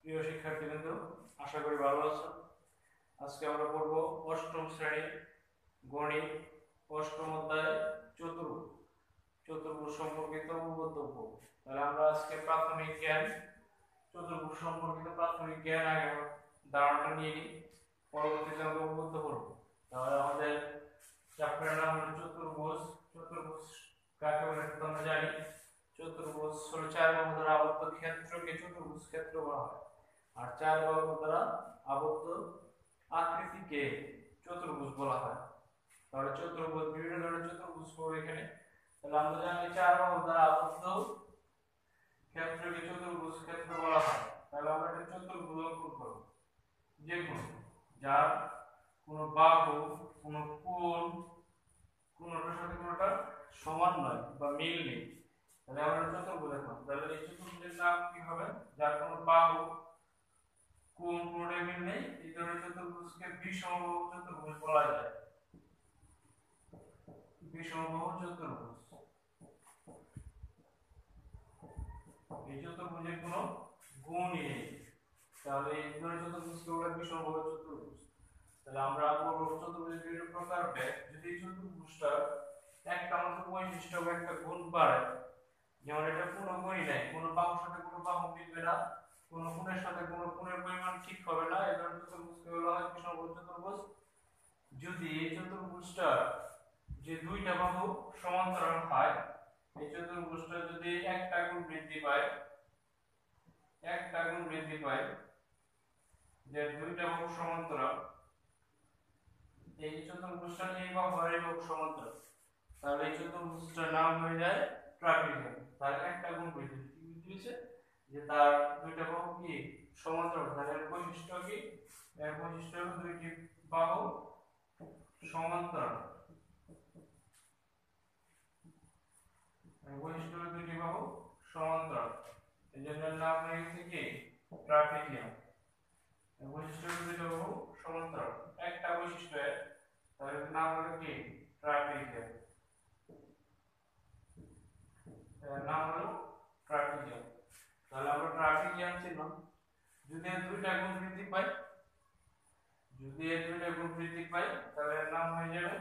প্রিয় শিক্ষার্থীবৃন্দ, আশা করি ভালো আছো। আজকে আমরা পড়ব অষ্টম শ্রেণীর গণিত অষ্টম অধ্যায় চতুর্ভুজ চতুর্ভুজ সম্পর্কিত বক্তব্য। তাহলে আমরা আজকে প্রাথমিক জ্ঞান চতুর্ভুজ সম্পর্কিত প্রাথমিক জ্ঞান আগে ধারণাটা নিয়ে নিই, পরবর্তীতে আমরা উদ্বুদ্ধ করব। তাহলে আমাদের চ্যাপ্টারের নাম হলো চতুর্ভুজ। চতুর্ভুজ কাকে বলে আমরা জানি। চতুর্ভুজ হলো চার বাহু দ্বারা আবদ্ধ ক্ষেত্রকে চতুর্ভুজ ক্ষেত্র বলা হয়, আর চার বাহু দ্বারা আবদ্ধ আকৃতিকে চতুর্ভুজ বলা হয়। তাহলে চতুর্ভুজ বিভিন্ন ধরনের চতুর্ভুজ পড়বে এখানে। তাহলে আমরা জানি চার বাহু দ্বারা আবদ্ধ ক্ষেত্রকে চতুর্ভুজ ক্ষেত্র বলা হয়। তাহলে আমরা একটা চতুর্ভুজ অঙ্কন করব, যে কোনো যার কোনো বাহু কোনো কোণ কোনটার সাথে কোনটা সমান নয় বা মিল নেই, তাহলে আমরা চতুর্ভুজ দেখব। তাহলে এই চতুর্ভুজের নাম কি হবে? যার কোনো বাহু কোণ কোণের মিল নেই, এই ধরনের চতুর্ভুজকে বিষমবাহু চতুর্ভুজ বলা যায়। বিষমবাহু চতুর্ভুজ, এই চতুর্ভুজের কোনো গুণই নেই, তাহলে এই ধরনের চতুর্ভুজকে বলা হয় বিষমবাহু চতুর্ভুজ। তাহলে আমরা বলবো চতুর্ভুজের বিভিন্ন প্রকার ব্যাক। যদি চতুর্ভুজটা একটা মাত্র বৈশিষ্ট্য বা একটা গুণ পায়, যেমন এটা কোনো গুণই নাই, কোনো বাহুর সাথে কোনো বাহু মিলবে না, কোনো কোণের সাথে কোনো কোণের পরিমাণ ঠিক হবে না, এই ধরনের চতুর্ভুজকে বলা হয় বিষমবাহু চতুর্ভুজ। যদি এই চতুর্ভুজটা যে দুইটা বাহু সমান্তরাল হয়, এই চতুর্ভুজটা যদি একটা গুণ বৃদ্ধি পায়, যে দুইটা বাহু সমান্তরাল, এই চতুর্ভুজটা এই বাহু আর এই বাহু সমান্তরাল, তাহলে এই চতুর্ভুজটার নাম হয়ে যায় ট্রাপিজিয়াম। তার একটা গুণ বৃদ্ধি হয়েছে যে তার দুইটা বাহু কি সমান্তরাল, তাহলে এর বৈশিষ্ট্য কি? এর বৈশিষ্ট্য হলো দুইটি বাহু সমান্তরাল। এর বৈশিষ্ট্য হলো দুইটি বাহু সমান্তরাল, এই জন্য নাম হয়ে গেছে কি ট্রাপিজিয়াম। এর বৈশিষ্ট্য হলো দুইটা বাহু সমান্তরাল, একটা বৈশিষ্ট্য এর, তাহলে নাম হলো কি ট্রাপিজিয়াম। এর নাম হলো ট্রাপিজিয়াম। তাহলে আমরা ট্রাপিজিয়াম চিনলাম। যদি এর দুইটা গুণ বৃদ্ধি পায়, তাহলে এর নাম হয়ে যাবে,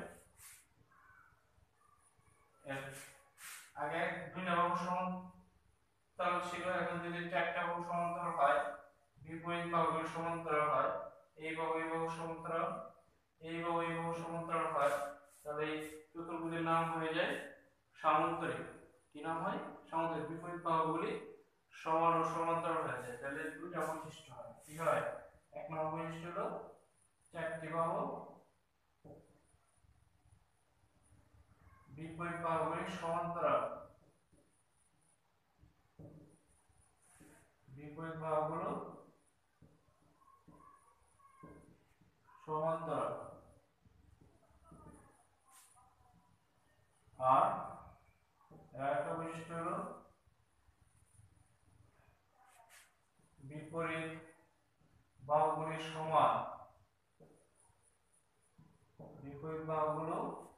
এর আগে দুইটা বাহু সমান্তরাল ছিল, এখন যদি চারটা বাহু সমান্তরাল হয়, বিপরীত বাহুগুলো সমান্তরাল হয়, এই বাহু সমান্তরাল, এই বাহু সমান্তরাল হয়, তাহলে এই চতুর্ভুজের নাম হয়ে যায় সামান্তরিক। কি নাম হয়? সামান্তরিক। বিপরীত বাহুগুলি সমান ও সমান্তরাল হয়ে যায়, তাহলে দুইটা বৈশিষ্ট্য হয়। কি হয়? এক নম্বর বৈশিষ্ট্য হলো চারটি বাহু বিপরীত বাহুগুলি সমান্তরাল, বিপরীত বাহুগুলো সমান্তরাল। আর একটা বৈশিষ্ট্য হলো বিপরীত বাহুগুলি সমান, বিপরীত বাহুগুলো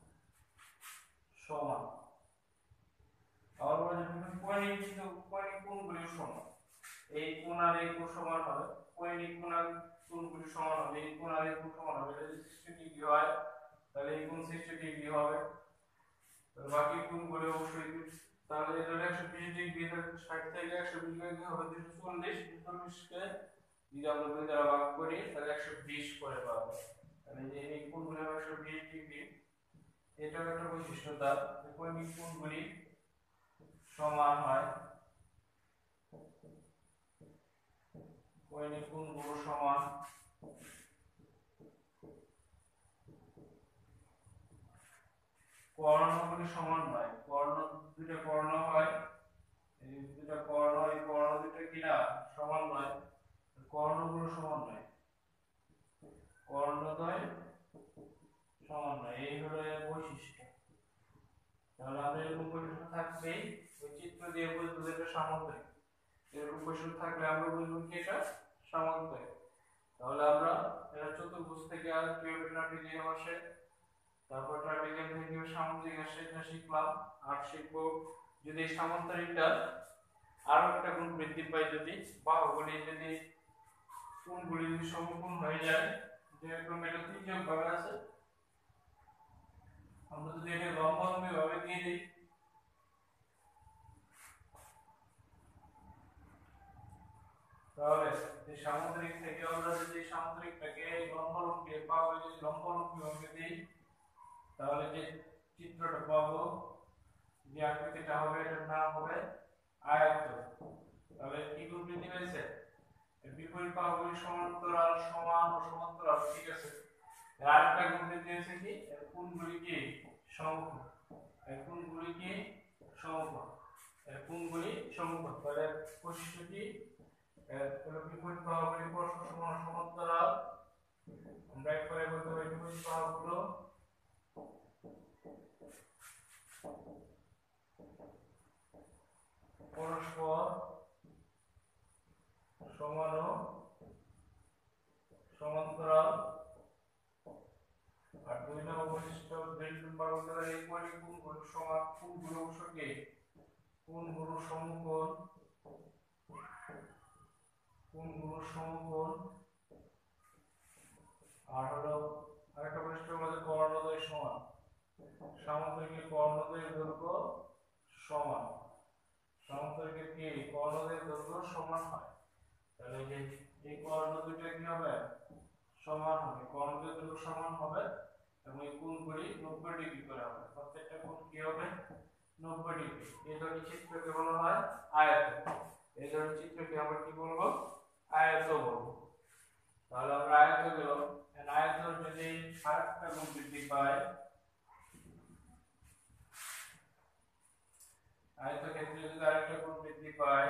সমান। আবার বলা যায় কৌণিক কোণগুলি সমান, এই কোণ আর এই কোণ সমান হবে, কৌণিক কোণ আর কোণগুলি সমান হবে, এই কোণ আর এই কোণ সমান হবে, যদি 60 ডিগ্রি হয় তাহলে এই কোণ 60 ডিগ্রি হবে, তাহলে বাকি কোণগুলো অবশ্যই, তাহলে এটা 120 ডিগ্রি, 60 থেকে 120 ডিগ্রি হবে 240, 240 কে যদি আমরা 2 দ্বারা ভাগ করি তাহলে 120 করে পাবো। তাহলে এই কোণগুলো 120 ডিগ্রি, এটাও একটা বৈশিষ্ট্য তার, কৌণিক কোণগুলি সমান হয়, কৌণিক কোণগুলো সমান। কর্ণগুলি সমান নয়, দুইটা কর্ণ হয়, এই দুইটা কর্ণ, এই কর্ণ দুইটা কি না সমান নয়, কর্ণগুলো সমান নয়, কর্ণদ্বয় সমান নয়, এই হলো এর বৈশিষ্ট্য। তাহলে আমরা এরকম বৈশিষ্ট্য থাকবেই, ওই চিত্র দিয়ে বুঝবো যে এটা সামান্তরিক। এরকম বৈশিষ্ট্য থাকলে আমরা বুঝবো কি এটা সামান্তরিক। তাহলে আমরা এটা চতুর্ভুজ থেকে আর কিভাবে ট্রাপিজিয়াম আসে, তারপর ট্রাপিজিয়াম থেকে কিভাবে সামান্তরিক আসে এটা শিখলাম। আর শিখবো যদি সামান্তরিকটা আরো একটা গুণ বৃদ্ধি পায়, যদি বাহুগুলি যদি কোণগুলি যদি সমকোণ হয়ে যায়, যেরকম এটা তির্যক ভাবে আছে, আমরা যদি এটা লম্বালম্বি ভাবে দিয়ে দিই, তাহলে এই সামুদ্রিক থেকে আমরা যদি সামুদ্রিকটাকে লম্বালম্বি পাবো, যদি লম্বালম্বি ভাবে দিই, তাহলে যে চিত্রটা পাবো, যে আকৃতিটা হবে, এটার নাম হবে আয়ত। তাহলে কি গুণ বৃদ্ধি পেয়েছে? বিপরীত বাহুগুলি সমান্তরাল, সমান ও সমান্তরাল, ঠিক আছে। আরেকটা গুণ বৃদ্ধি হয়েছে কি, কোণগুলি কি সমকোণ, কোণগুলি কি সমকোণ, কোণগুলি সমকোণ। তাহলে বৈশিষ্ট্য কি, বিপরীত বাহুগুলি পরস্পর সমান ও সমান্তরাল। আমরা একবারে বলতে পারি বিপরীত বাহুগুলো পরস্পর সমান ও সমান্তরাল। আর 2 নম্বর বৈশিষ্ট্য, এই কোণগুলো সমান, কোণগুলো অবশ্যই কোণগুলো সমকোণ, কোণগুলো সমকোণ। আর হলো আরেকটা বৈশিষ্ট্য হলো কর্ণদ্বয় সমান, সামুদ্রিকের কর্ণদ্বয়ের দৈর্ঘ্য সমান, সামুদ্রিকের কি কর্ণদ্বয়ের দৈর্ঘ্য সমান হয়। তাহলে যে এই কর্ণ দুটো কি হবে, সমান হবে, কর্ণদ্বয়ের দৈর্ঘ্য সমান হবে, এবং এই কোণগুলি 90 ডিগ্রি করে হবে, প্রত্যেকটা কোণ কি হবে 90 ডিগ্রি। এই ধরনের চিত্রকে বলা হয় আয়ত। এই ধরনের চিত্রকে আমরা কি বলবো, আয়ত বলবো। তাহলে আমরা আয়ত গেল, আয়ত যদি আরেকটা গুণ বৃদ্ধি পায়, আয়ত ক্ষেত্রে যদি আরেকটা গুণ বৃদ্ধি পায়,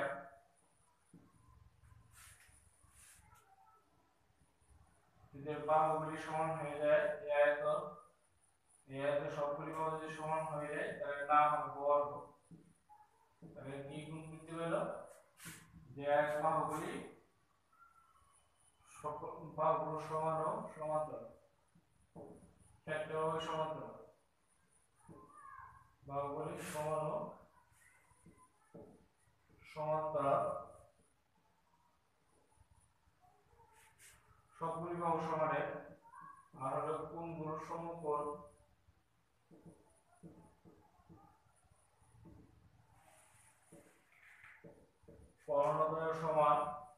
যদি বাহুগুলি সমান হয়ে যায়, এই আয়ত সবগুলি বাহু যদি সমান হয়ে যায়, তাহলে নাম হবে বর্গ। তাহলে কি গুণ বৃদ্ধি পেল, যে আয়ত বাহুগুলি বাহুগুলো সমান ও সমান্তরাল, চারটে বাহু সমান্তরাল, বাহুগুলি সমান ও সমান্তরাল, সবগুলি বাহু সমানের। আর হলো কোণগুলো সমকোণ, কর্ণদ্বয় সমান,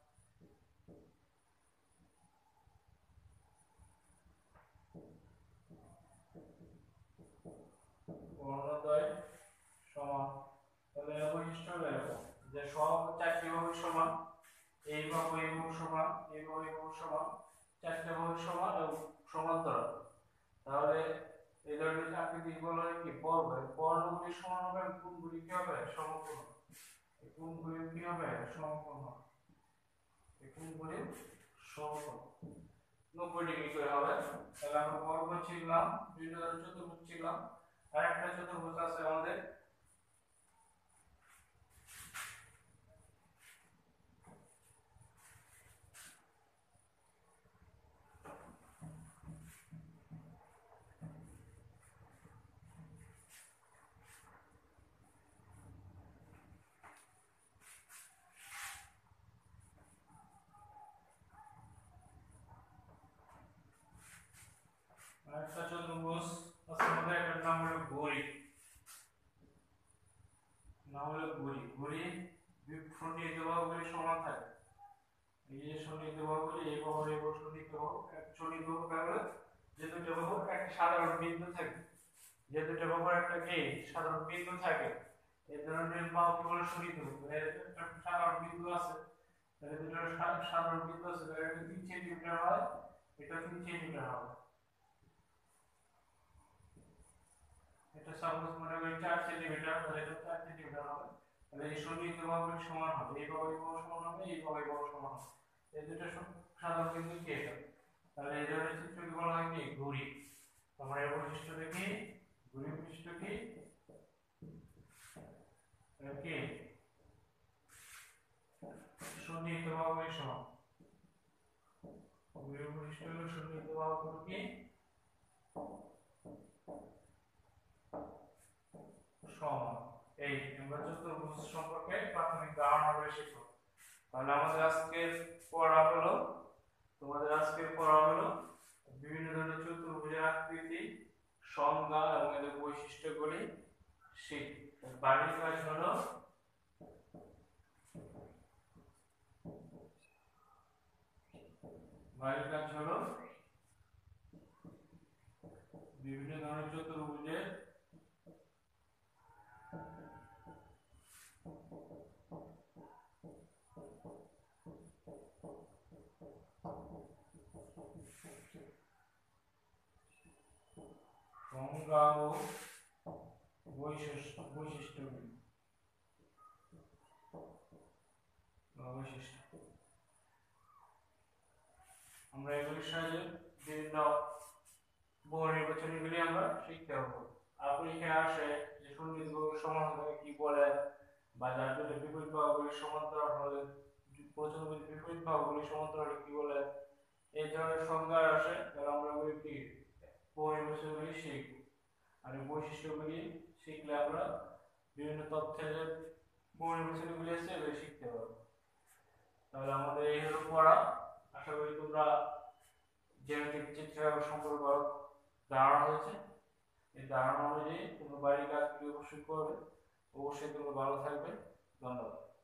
কর্ণদ্বয় সমান। তাহলে এর বৈশিষ্ট্য হলো এরকম, যে সব চারটি বাহু সমান, এই বাহু এই বাহু সমান, এই বাহু এই বাহু সমান, চারটি বাহু সমান এবং সমান্তরাল। তাহলে এই ধরনের আকৃতি বলা হয় কি বর্গ। বর্গগুলি সমান হবে, কোণগুলি কি হবে সমকোণ, এই কোণগুলি কি হবে সমকোণ হবে, এই কোণগুলি সমকোণ 90 ডিগ্রি করে হবে। তাহলে আমরা বর্গ শিখলাম, বিভিন্ন ধরনের চতুর্ভুজ শিখলাম। আর একটা চতুর্ভুজ আছে আমাদের, আরেকটা চতুর্ভুজ আছে আমাদের, এটার নাম হলো ঘড়ি, নাম হলো ঘড়ি। ঘড়ি সন্নিহিত বাহুগুলি সমান থাকে, এই যে সন্নিহিত বাহুগুলি, এই বাহু এই বাহু সন্নিহিত বাহু, সন্নিহিত বাহু কারণে যে দুটো বাহুর একটা সাধারণ বিন্দু থাকে, যে দুটো বাহুর একটা কি সাধারণ বিন্দু থাকে, এই ধরনের বাহুকে বলে সন্নিহিত বাহু। এর একটা সাধারণ বিন্দু আছে, তাহলে দুটো সাধারণ বিন্দু আছে, তাহলে এটা 3 সেন্টিমিটার হয়, এটা 3 সেন্টিমিটার হবে, এটা সাপোজ মনে করি 4 সেন্টিমিটার, তাহলে এটা 4 সেন্টিমিটার হবে। তাহলে এই সন্নিহিত বাহুগুলি সমান হবে, এই বাহু এই বাহু সমান হবে, এই বাহু এই বাহু সমান হবে, এই দুটো সাধারণ বিন্দু কি এটা। তাহলে এই ধরনের চিত্রকে বলা হয় কি ঘড়ি। আমরা এর বৈশিষ্ট্য দেখি, ঘড়ির বৈশিষ্ট্য কি, কি সন্নিহিত বাহুগুলি সমান, ঘড়ির বৈশিষ্ট্য হলো সন্নিহিত বাহুগুলো কি সমান। এই আমরা চতুর্ভুজ সম্পর্কে প্রাথমিক ধারণা করে শিখব। তাহলে আমাদের আজকের পড়া হলো সংজ্ঞা এবং এদের বৈশিষ্ট্যগুলি শিখ। বাড়ির কাজ হলো বিভিন্ন ধরনের চতুর্ভুজের সংজ্ঞা ও বৈশিষ্ট্যগুলি আমরা এগুলির সাহায্যে বিভিন্ন বহু নির্বাচনীগুলি আমরা শিখতে পারবো। আপনি এখানে আসে যে সুনির্দিষ্ট বহু সমান্তরাল কি বলে বা যার জন্য বিপরীত বাহুগুলি সমান্তরাল হলে প্রচলিত বিপরীত বাহুগুলি সমান্তরাল কি বলে, এই ধরনের সংজ্ঞা আসে, তাহলে আমরা ওইগুলি বহু নির্বাচনীগুলি শিখব। আর এই বৈশিষ্ট্যগুলি শিখলে আমরা বিভিন্ন তথ্যের বহু নির্বাচনীগুলি আছে এগুলি শিখতে পারবো। তাহলে আমাদের এই হলো পড়া। আশা করি তোমরা জ্যামিতিক চিত্র সম্পর্কে ধারণা হয়েছে। এই ধারণা অনুযায়ী তোমরা বাড়ির কাজগুলি অবশ্যই করবে। অবশ্যই তোমরা ভালো থাকবে। ধন্যবাদ।